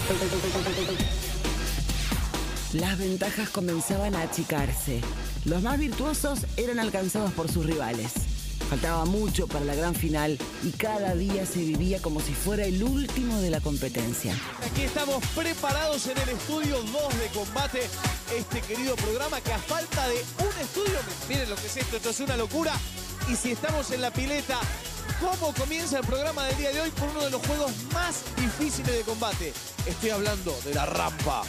Las ventajas comenzaban a achicarse. Los más virtuosos eran alcanzados por sus rivales. Faltaba mucho para la gran final y cada día se vivía como si fuera el último de la competencia. Aquí estamos preparados en el estudio 2 de Combate, este querido programa que a falta de un estudio, miren lo que es esto, esto es una locura. Y si estamos en la pileta, ¿cómo comienza el programa del día de hoy? Por uno de los juegos más difíciles de Combate. Estoy hablando de la rampa.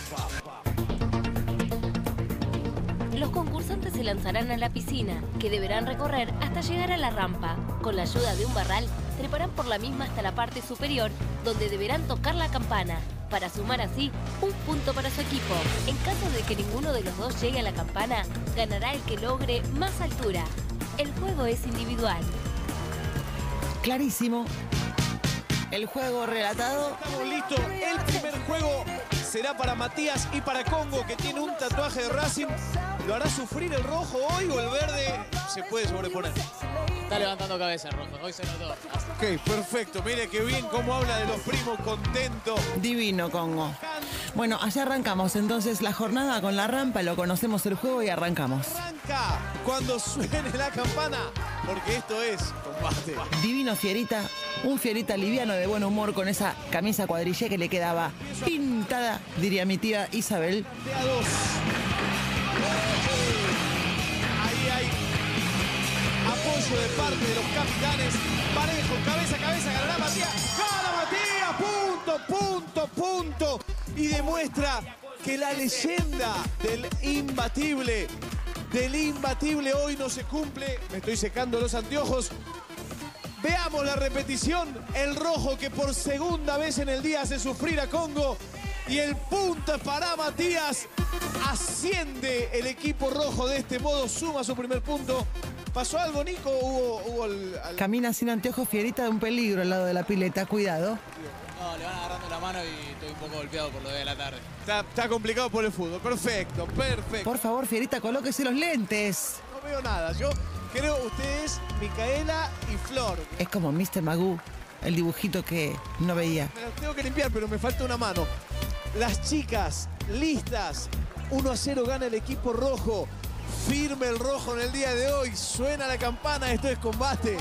Los concursantes se lanzarán a la piscina, que deberán recorrer hasta llegar a la rampa. Con la ayuda de un barral, treparán por la misma hasta la parte superior, donde deberán tocar la campana, para sumar así un punto para su equipo. En caso de que ninguno de los dos llegue a la campana, ganará el que logre más altura. El juego es individual. Clarísimo. El juego relatado. Estamos listos. El primer juego será para Matías y para Congo, que tiene un tatuaje de Racing. ¿Lo hará sufrir el rojo hoy o el verde se puede sobreponer? Está levantando cabeza el rojo, hoy se notó. Ok, perfecto. Mire qué bien cómo habla de los primos, contento. Divino, Congo. Bueno, allá arrancamos entonces la jornada con la rampa, lo conocemos el juego y arrancamos. Arranca cuando suene la campana, porque esto es Combate. Divino Fierita, un Fierita liviano de buen humor con esa camisa cuadrillé que le quedaba pintada, diría mi tía Isabel. De a dos. Ahí hay apoyo de parte de los capitanes. Parejo, cabeza a cabeza, ganará Matías. ¡Gana Matías! Punto, punto, punto. Y demuestra que la leyenda del imbatible hoy no se cumple. Me estoy secando los anteojos. Veamos la repetición. El rojo que por segunda vez en el día hace sufrir a Congo. Y el punto para Matías. Asciende el equipo rojo de este modo, suma su primer punto. ¿Pasó algo, Nico? ¿Hubo Camina sin anteojos Fierita de un peligro al lado de la pileta, cuidado. No, le van agarrando la mano y estoy un poco golpeado por lo de la tarde. Está complicado por el fútbol. Perfecto, perfecto. Por favor, Fierita, colóquese los lentes. No veo nada. Yo creo ustedes, Micaela y Flor. Es como Mr. Magoo, el dibujito que no veía. Me las tengo que limpiar, pero me falta una mano. Las chicas listas. 1-0 gana el equipo rojo. Firme el rojo en el día de hoy. Suena la campana. Esto es Combate.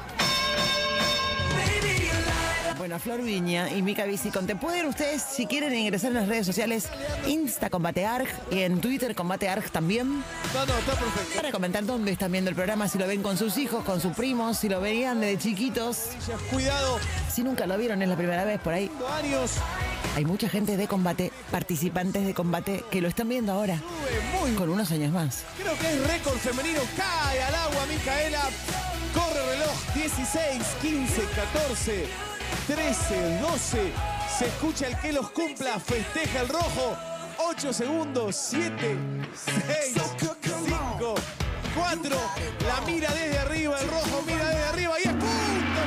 Bueno, Flor Viña y Mica Viciconte, pueden ustedes, si quieren, ingresar en las redes sociales Insta Combatearg y en Twitter Combatearg también. No, está perfecto. Para comentar dónde están viendo el programa, si lo ven con sus hijos, con sus primos, si lo veían desde chiquitos. Cuidado. Si nunca lo vieron, es la primera vez por ahí. Años. Hay mucha gente de Combate, participantes de Combate, que lo están viendo ahora, con unos años más. Creo que es récord femenino. Cae al agua Micaela. Corre reloj. 16, 15, 14, 13, 12. Se escucha el que los cumpla. Festeja el rojo. 8 segundos. 7, 6, 5, 4. La mira desde arriba. El rojo mira desde arriba. Y es punto.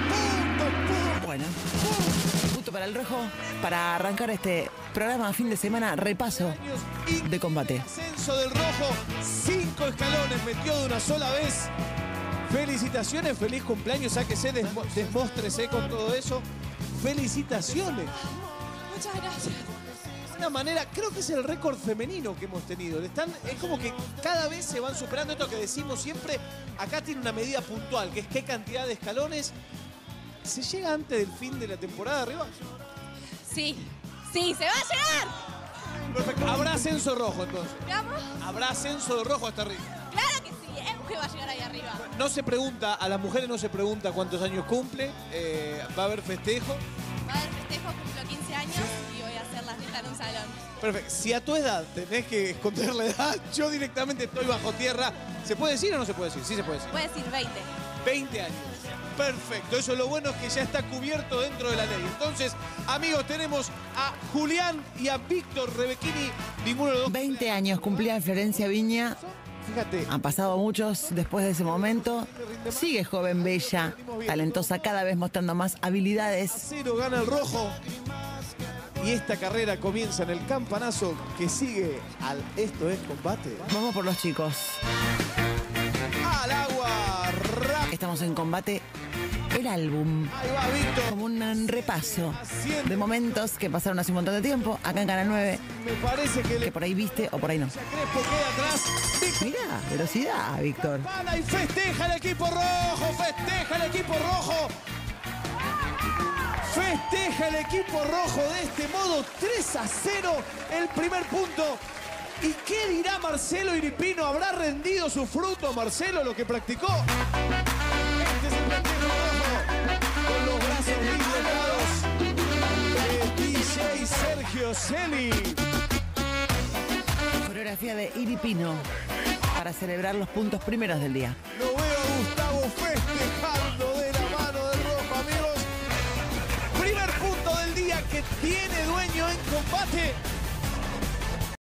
Bueno, punto para el rojo. Para arrancar este programa fin de semana, repaso de Combate. Ascenso del rojo. 5 escalones. Metió de una sola vez. Felicitaciones, feliz cumpleaños, sáquese, desmóstrese con todo eso. Felicitaciones. Muchas gracias. De una manera, creo que es el récord femenino que hemos tenido. Es como que cada vez se van superando esto que decimos siempre. Acá tiene una medida puntual, que es qué cantidad de escalones. ¿Se llega antes del fin de la temporada arriba? Sí, se va a llegar. Perfecto. Habrá ascenso rojo entonces. ¿Veamos? Habrá ascenso de rojo hasta arriba. Claro que sí, que va a llegar ahí arriba. No se pregunta, a las mujeres no se pregunta cuántos años cumple. Va a haber festejo. Va a haber festejo, cumplo 15 años y voy a hacer la fiesta en un salón. Perfecto. Si a tu edad tenés que esconder la edad, yo directamente estoy bajo tierra. ¿Se puede decir o no se puede decir? Sí se puede decir. Puedes decir 20. 20 años. Perfecto. Eso es lo bueno, es que ya está cubierto dentro de la ley. Entonces, amigos, tenemos a Julián y a Víctor Rebequini. Ninguno de los dos. 20 años cumplía Florencia Viña. Fíjate. Han pasado muchos después de ese momento. Sigue joven, bella, talentosa, cada vez mostrando más habilidades. 0 gana el rojo. Y esta carrera comienza en el campanazo que sigue al Esto es Combate. Vamos por los chicos. Al agua. Estamos en Combate, el álbum. Ahí va Víctor. Como un repaso Haciendo. de momentos que pasaron hace un montón de tiempo. Acá en Canal 9, Me parece que que por ahí viste o por ahí no. Crespo queda atrás. Víctor Mirá, velocidad, Víctor. Campana y festeja el equipo rojo. Festeja el equipo rojo. Festeja el equipo rojo de este modo. 3-0 el primer punto. ¿Y qué dirá Marcelo Iripino? ¿Habrá rendido su fruto, Marcelo, lo que practicó? Este es el festejo rojo. Con los brazos dislocados de DJ Sergio Celi. Coreografía de Iripino para celebrar los puntos primeros del día. Lo veo a Gustavo festejando de la mano del rojo, amigos. Primer punto del día que tiene dueño en combate.